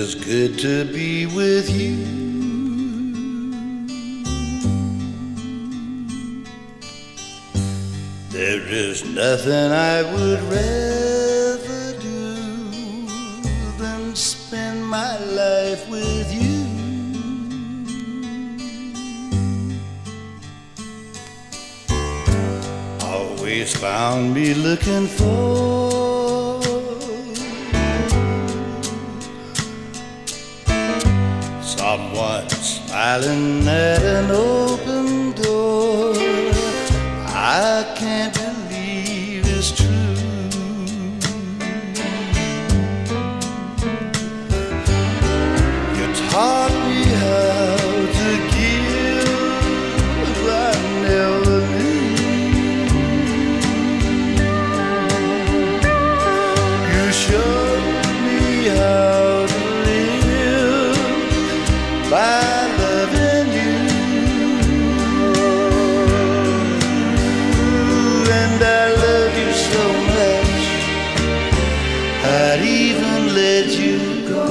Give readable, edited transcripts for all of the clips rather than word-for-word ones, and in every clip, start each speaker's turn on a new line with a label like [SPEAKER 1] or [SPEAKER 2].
[SPEAKER 1] feels good to be with you. There is nothing I would rather do than spend my life with you. Always found me looking for someone smiling at an open door. I can't believe it's true. You taught me how to give, I never knew. You showed me how to live by loving you. And I love you so much, I'd even let you go.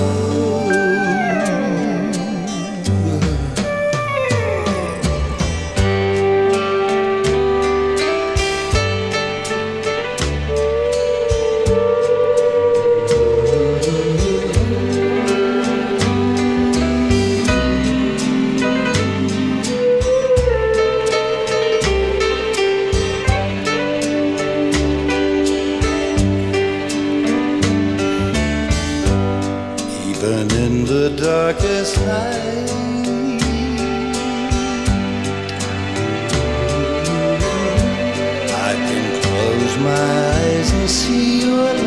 [SPEAKER 1] Even in the darkest night, I can close my eyes and see your